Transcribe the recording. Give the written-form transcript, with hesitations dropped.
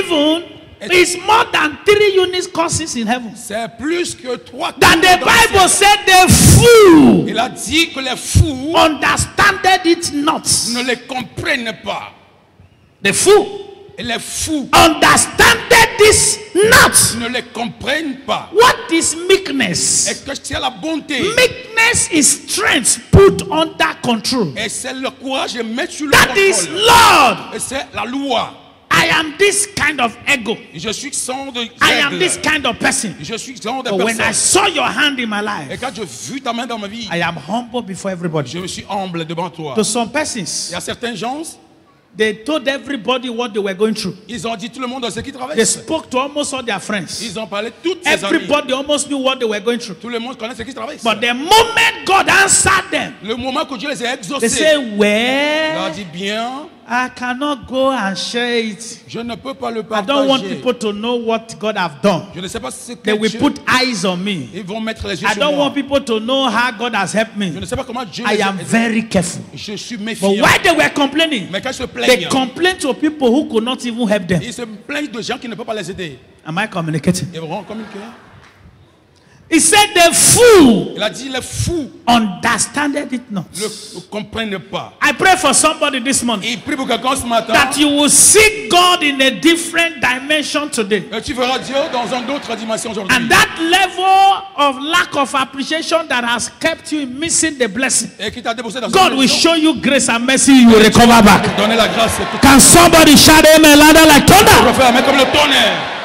even is more than 3 units courses in heaven. C'est plus que 3. That the Bible said the fool Il a dit que les fous understanded it not. ne les comprennent pas. The fool Et les fous understanded this not. ne les comprennent pas. What is meekness? Et que c'est la bonté. Meekness is strength put under control. Et c'est le courage de mettre sur le That is contrôle. Lord. Et c'est la loi. I am this kind of ego. Je suis sans de I am règles. this kind of person. Je suis sans de But when I personne. saw your hand in my Et life, quand j'ai vu ta main dans ma vie, I am humble before everybody. je me suis humble devant toi. To some Il persons, y a certains gens, they told everybody what they were going through. ils ont dit tout le monde ce qu'ils They traversent. spoke to almost all their friends. Ils ont parlé toutes ces amis. Everybody almost knew what they were going through. Tout le monde connaît ce qu'ils traversent. But the moment God answered them, Le moment que Dieu les a they exaucés, say, il leur well, dit bien, I cannot go and share it. je ne peux pas le I don't want partager. people to know what God have done. Je ne sais pas ce que They will Dieu... put eyes on me. Ils vont mettre les yeux I sur don't moi. want people to know how God has helped Je me. ne sais pas comment Dieu I les a am aidés. very careful. Je suis But méfiant. why they were complaining, Mais quand ils se they plaignent, complained to people who could not even help them. ils se plaignent de gens qui ne peuvent pas les aider. Am I communicating? Ils vont communiquer. He said the fool Il a dit, les fous understanded it not. ne comprennent pas. I pray for somebody this morning Il prie pour quelqu'un ce matin. that you will seek God in a different dimension today. Et tu verras Dieu dans une autre dimension aujourd'hui. And that level of lack of appreciation that has kept you missing the blessing, Et qui t'a déposé dans God une will dimension. show you grace and mercy, you will recover back. Donner la grâce. Et tout. Can somebody shout amen louder like thunder? Mais comme le tonnerre.